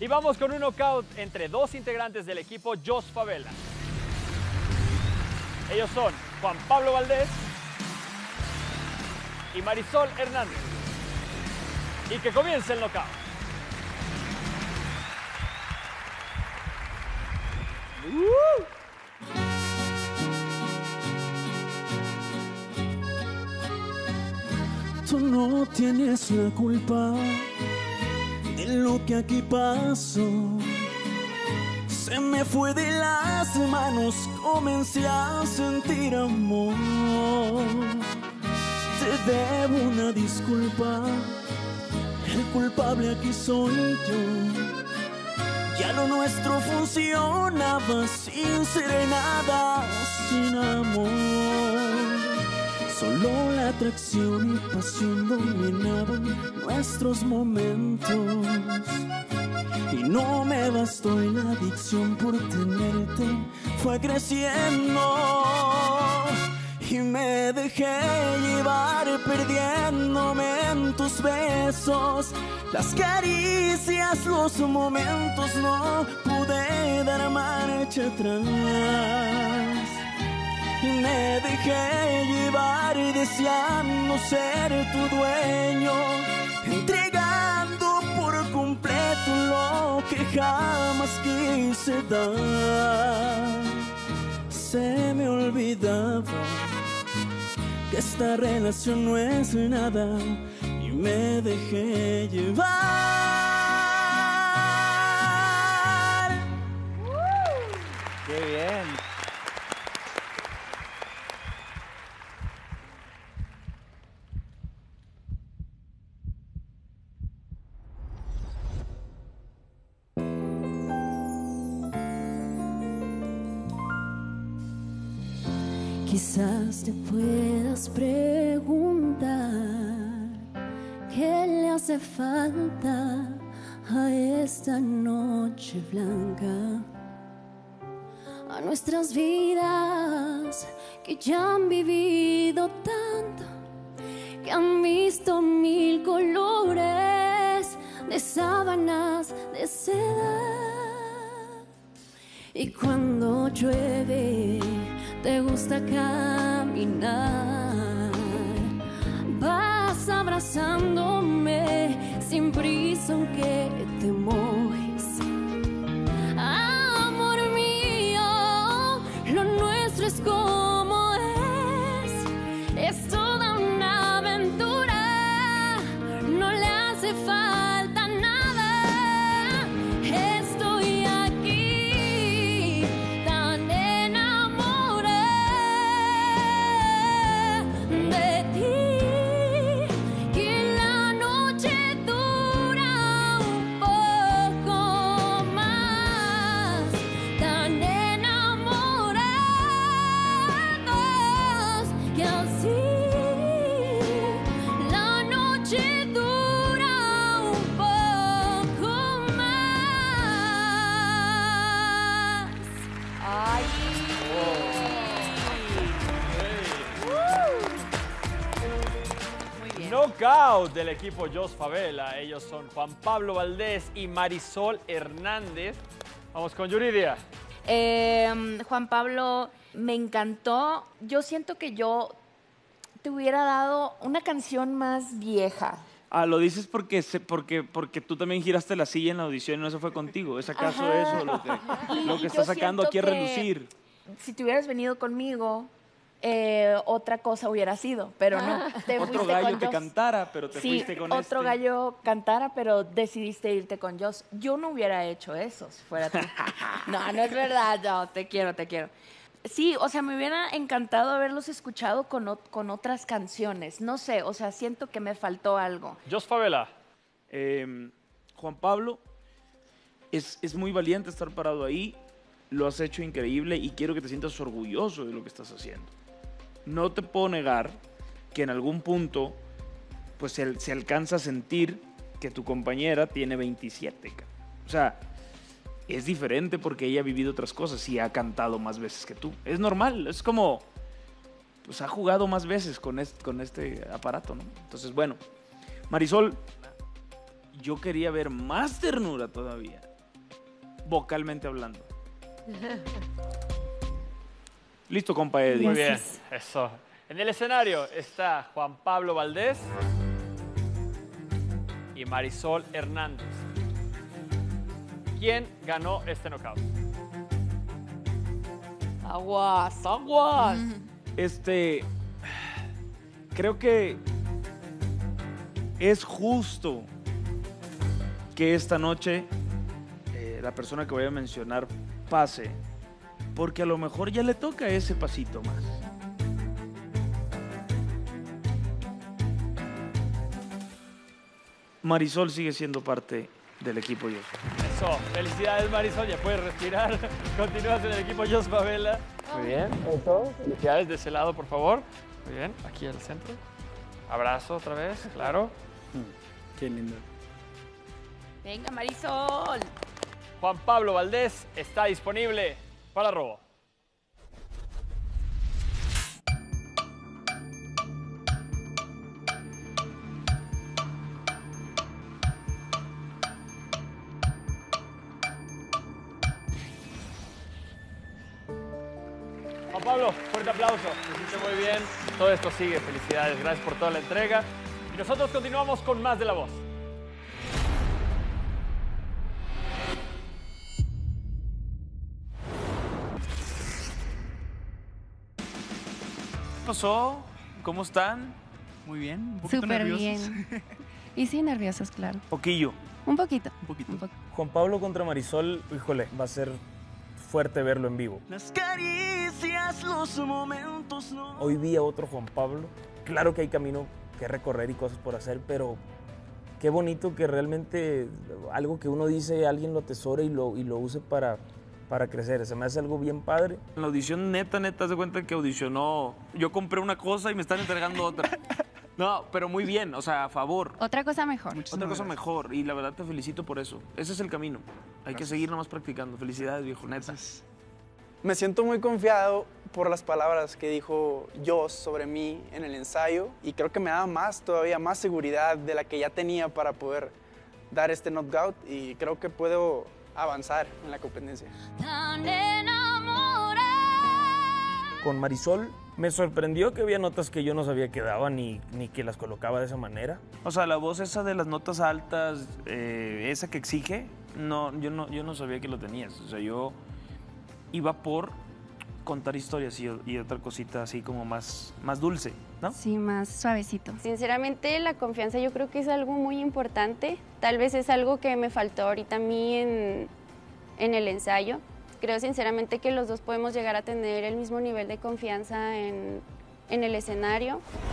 Y vamos con un knockout entre dos integrantes del equipo Jos Favela. Ellos son Juan Pablo Valdés y Marisol Hernández. Y que comience el knockout. Tú no tienes la culpa de lo que aquí pasó. Se me fue de las manos, comencé a sentir amor. Te debo una disculpa, el culpable aquí soy yo. Ya lo nuestro funcionaba sin serenata, sin amor. Solo la atracción y pasión dominaban nuestros momentos. Y no me bastó y la adicción por tenerte fue creciendo. Y me dejé llevar perdiéndome en tus besos. Las caricias, los momentos, no pude dar marcha atrás. Y me dejé llevar deseando ser tu dueño, entregando por completo lo que jamás quise dar. Se me olvidaba que esta relación no es nada y me dejé llevar. ¡Qué bien! Quizás te puedas preguntar qué le hace falta a esta noche blanca, a nuestras vidas que ya han vivido tanto, que han visto mil colores de sábanas de seda. Y cuando llueve te gusta caminar, vas abrazándome sin prisa aunque te mojes. Amor mío, lo nuestro es como es toda una aventura, no le hace falta nada. Estoy aquí tan de ti, que la noche dura un poco más, tan enamorados que así la noche dura un poco más. ¡Ay! Knockout del equipo Jos Favela. Ellos son Juan Pablo Valdés y Marisol Hernández. Vamos con Yuridia. Juan Pablo, me encantó. Yo siento que yo te hubiera dado una canción más vieja. Ah, lo dices porque tú también giraste la silla en la audición y no se fue contigo. ¿Es acaso eso lo que está sacando aquí a relucir? Si te hubieras venido conmigo, otra cosa hubiera sido, pero no. Otro gallo que cantara, pero te fuiste con otro gallo cantara, pero decidiste irte con Jos. Yo no hubiera hecho eso si fuera tú. No, no es verdad, yo te quiero, te quiero. Sí, o sea, me hubiera encantado haberlos escuchado con otras canciones. No sé, o sea, siento que me faltó algo. Jos Favela. Juan Pablo, es muy valiente estar parado ahí. Lo has hecho increíble y quiero que te sientas orgulloso de lo que estás haciendo. No te puedo negar que en algún punto pues se alcanza a sentir que tu compañera tiene 27. O sea, es diferente porque ella ha vivido otras cosas y ha cantado más veces que tú. Es normal, es como, pues ha jugado más veces con este aparato, ¿no? Entonces, bueno, Marisol, yo quería ver más ternura todavía. vocalmente hablando. Listo, compa Eddie. Muy bien, Gracias. eso. En el escenario está Juan Pablo Valdés y Marisol Hernández. ¿Quién ganó este knockout? Aguas, aguas. Creo que es justo que esta noche la persona que voy a mencionar pase, porque a lo mejor ya le toca ese pasito más. Marisol sigue siendo parte del equipo Jos. Eso, felicidades Marisol, ya puedes respirar. Continúas en el equipo Jos Favela. Muy bien, eso. Felicidades de ese lado, por favor. Muy bien, aquí al centro. Abrazo otra vez, claro. Qué lindo. Venga, Marisol. Juan Pablo Valdés está disponible para robo. Juan Pablo, fuerte aplauso. Lo hiciste muy bien. Todo esto sigue. Felicidades. Gracias por toda la entrega. Y nosotros continuamos con más de La Voz. ¿Qué pasó? ¿Cómo están? Muy bien, un poquito Súper nerviosos. bien. Y sí, nerviosos, claro. Poquillo. Un poquito. Un poquito. Juan Pablo contra Marisol, híjole, va a ser fuerte verlo en vivo. Las caricias, los momentos no. Hoy vi a otro Juan Pablo. Claro que hay camino que recorrer y cosas por hacer, pero qué bonito que realmente algo que uno dice, alguien lo atesore y lo use para crecer. Se me hace algo bien padre. En la audición neta, haz de cuenta que audicionó. Yo compré una cosa y me están entregando otra. No, pero muy bien, o sea, a favor. Otra cosa mejor. Muchísimas Otra cosa gracias. mejor, y la verdad te felicito por eso. Ese es el camino. Hay que seguir nomás practicando. Felicidades, viejo, neta. Me siento muy confiado por las palabras que dijo Jos sobre mí en el ensayo y creo que me da todavía más seguridad de la que ya tenía para poder dar este knockout y creo que puedo avanzar en la competencia. Tan enamorada. Con Marisol me sorprendió que había notas que yo no sabía que daba ni que las colocaba de esa manera. O sea, la voz esa de las notas altas, esa que exige, yo no sabía que lo tenías. O sea, yo iba por contar historias y otra cosita así como más dulce, ¿no? Sí, más suavecito. Sinceramente, la confianza yo creo que es algo muy importante. Tal vez es algo que me faltó ahorita a mí en el ensayo. Creo sinceramente que los dos podemos llegar a tener el mismo nivel de confianza en el escenario.